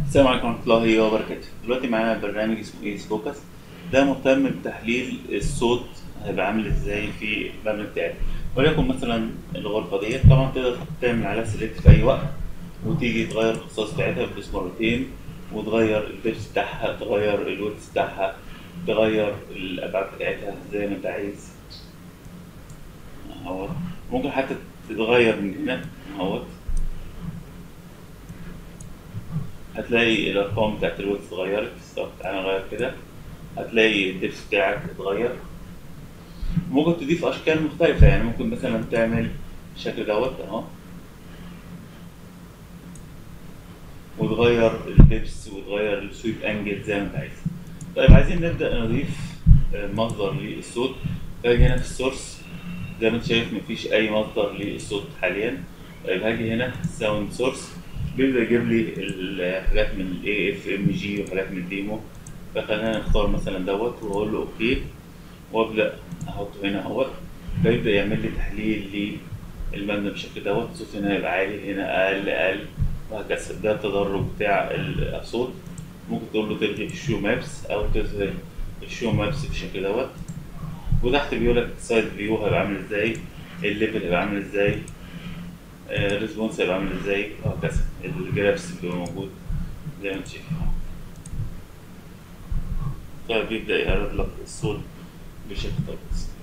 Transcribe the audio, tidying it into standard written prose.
السلام عليكم ورحمة الله وبركاته. دلوقتي معانا برنامج اسمه ايس فوكس. ده مهتم بتحليل الصوت هيبقى عامل ازاي في المبنى بتاعك. وليكن مثلا الغرفة ديت طبعا تقدر تعمل عليها سيلكت في أي وقت، وتيجي تغير الخصائص بتاعتها بتدوس مرتين، وتغير البيبس بتاعها، تغير الويتس بتاعها، تغير الأبعاد بتاعتها زي ما أنت عايز اهوت. ممكن حتى تتغير من هنا اهوت. هتلاقي الأرقام بتاعت الويتس اتغيرت. طب تعالى نغير كده، هتلاقي الدبس بتاعك اتغير. ممكن تضيف اشكال مختلفه، يعني ممكن مثلا تعمل الشكل دوت اهو، وتغير الدبس وتغير السويب انجل زي ما انت عايز. طيب عايزين نبدا نضيف مصدر للصوت. فاجي هنا في السورس، زي ما انت شايف مفيش اي مصدر للصوت حاليا. طيب هاجي هنا ساوند سورس، بيبدا يجيب لي الحاجات من الاي اف ام جي وحاجات من الديمو. فخلينا نختار مثلا دوت واقول له اوكي، وابدا احطه هنا اهوت. فيبدا يعمل لي تحليل للمبنى بالشكل دوت. الصوت هنا يبقى عالي، هنا اقل اقل، وهكذا. ده التدرج بتاع الصوت. ممكن تقول له تلغي الشو مابس او تظهر الشو مابس بالشكل دوت. وتحت بيقول لك السايد فيو هيبقى عامل ازاي، الليفل هيبقى عامل ازاي، الريسبونس هيبقى عامل ازاي، وهكذا. الجرافس بيبقى موجود زي ما انت شايف. فبيبدأ يعرض لك الصوت بشكل كويس.